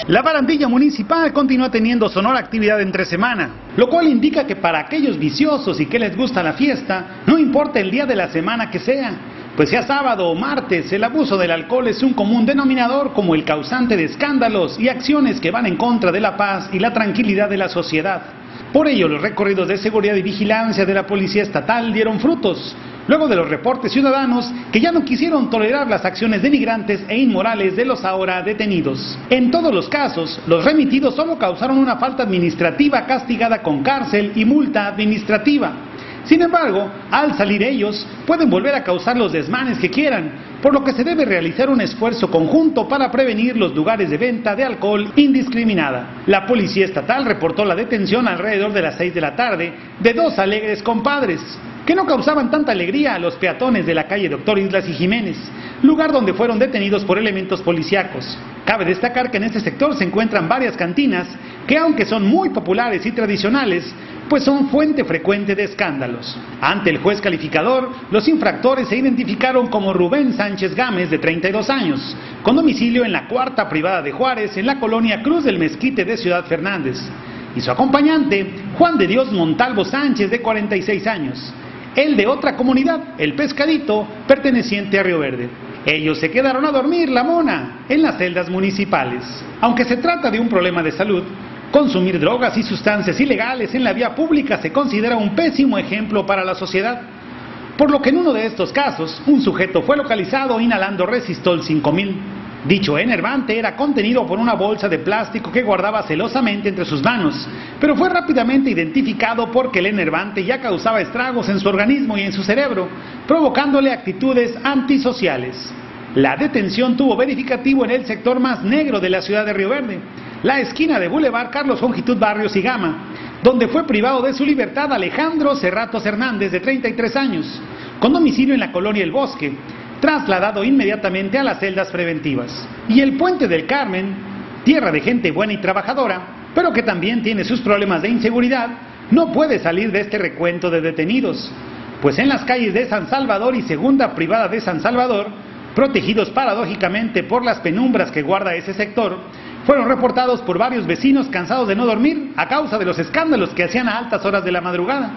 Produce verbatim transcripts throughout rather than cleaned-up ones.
La barandilla municipal continúa teniendo sonora actividad entre semana, lo cual indica que para aquellos viciosos y que les gusta la fiesta, no importa el día de la semana que sea, pues sea sábado o martes, el abuso del alcohol es un común denominador como el causante de escándalos y acciones que van en contra de la paz y la tranquilidad de la sociedad. Por ello, los recorridos de seguridad y vigilancia de la Policía Estatal dieron frutos, luego de los reportes ciudadanos que ya no quisieron tolerar las acciones denigrantes e inmorales de los ahora detenidos. En todos los casos, los remitidos solo causaron una falta administrativa castigada con cárcel y multa administrativa. Sin embargo, al salir ellos, pueden volver a causar los desmanes que quieran, por lo que se debe realizar un esfuerzo conjunto para prevenir los lugares de venta de alcohol indiscriminada. La Policía Estatal reportó la detención alrededor de las seis de la tarde de dos alegres compadres, que no causaban tanta alegría a los peatones de la calle Doctor Islas y Jiménez, lugar donde fueron detenidos por elementos policíacos. Cabe destacar que en este sector se encuentran varias cantinas que, aunque son muy populares y tradicionales, pues son fuente frecuente de escándalos. Ante el juez calificador, los infractores se identificaron como Rubén Sánchez Gámez, de treinta y dos años, con domicilio en la Cuarta Privada de Juárez, en la colonia Cruz del Mezquite de Ciudad Fernández, y su acompañante, Juan de Dios Montalvo Sánchez, de cuarenta y seis años, el de otra comunidad, El Pescadito, perteneciente a Río Verde. Ellos se quedaron a dormir la mona en las celdas municipales. Aunque se trata de un problema de salud, consumir drogas y sustancias ilegales en la vía pública se considera un pésimo ejemplo para la sociedad, por lo que en uno de estos casos, un sujeto fue localizado inhalando Resistol cinco mil. Dicho enervante era contenido por una bolsa de plástico que guardaba celosamente entre sus manos, pero fue rápidamente identificado porque el enervante ya causaba estragos en su organismo y en su cerebro, provocándole actitudes antisociales. La detención tuvo verificativo en el sector más negro de la ciudad de Río Verde, la esquina de Boulevard Carlos Longitud Barrios y Gama, donde fue privado de su libertad Alejandro Cerratos Hernández, de treinta y tres años, con domicilio en la colonia El Bosque, trasladado inmediatamente a las celdas preventivas. Y el Puente del Carmen, tierra de gente buena y trabajadora, pero que también tiene sus problemas de inseguridad, no puede salir de este recuento de detenidos, pues en las calles de San Salvador y Segunda Privada de San Salvador, protegidos paradójicamente por las penumbras que guarda ese sector, fueron reportados por varios vecinos cansados de no dormir a causa de los escándalos que hacían a altas horas de la madrugada.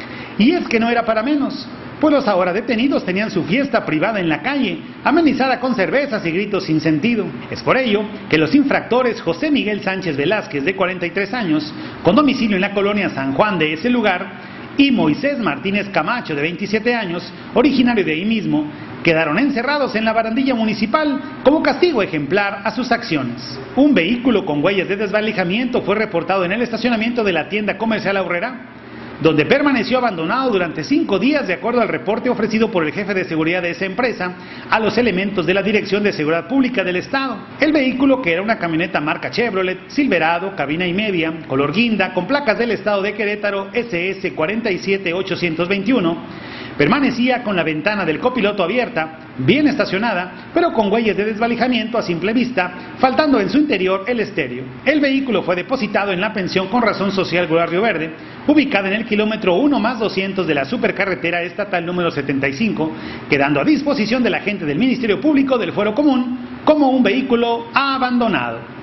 Y es que no era para menos, pues los ahora detenidos tenían su fiesta privada en la calle, amenizada con cervezas y gritos sin sentido. Es por ello que los infractores José Miguel Sánchez Velázquez, de cuarenta y tres años, con domicilio en la colonia San Juan de ese lugar, y Moisés Martínez Camacho, de veintisiete años, originario de ahí mismo, quedaron encerrados en la barandilla municipal como castigo ejemplar a sus acciones. Un vehículo con huellas de desvalijamiento fue reportado en el estacionamiento de la tienda comercial Aurrera, donde permaneció abandonado durante cinco días, de acuerdo al reporte ofrecido por el jefe de seguridad de esa empresa a los elementos de la Dirección de Seguridad Pública del Estado. El vehículo, que era una camioneta marca Chevrolet, Silverado, cabina y media, color guinda, con placas del estado de Querétaro, S S cuatro siete ocho dos uno, permanecía con la ventana del copiloto abierta, bien estacionada, pero con huellas de desvalijamiento a simple vista, faltando en su interior el estéreo. El vehículo fue depositado en la pensión con razón social Grupo Río Verde, ubicada en el kilómetro uno más doscientos de la supercarretera estatal número setenta y cinco, quedando a disposición de la gente del Ministerio Público del Fuero Común como un vehículo abandonado.